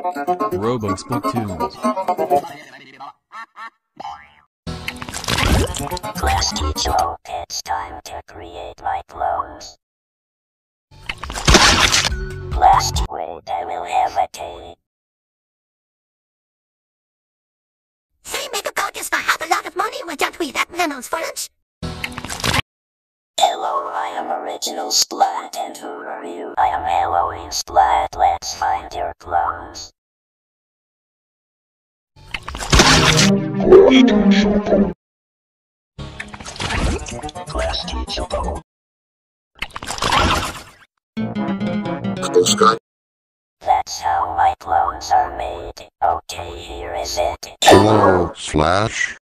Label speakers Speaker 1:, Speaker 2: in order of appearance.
Speaker 1: RoboSplaat Toons.
Speaker 2: Class teacher, it's time to create my clones. Last wait, I will have a tape.
Speaker 3: Say, Megacoccus, I have a lot of money. Why don't we have memos for lunch?
Speaker 2: Hello, I am Original Splaat, and who are you? I am Halloween Splaat. Let's find your clones. Class teacher. That's how my clones are made. Okay, here is it.
Speaker 4: Hello, Slash.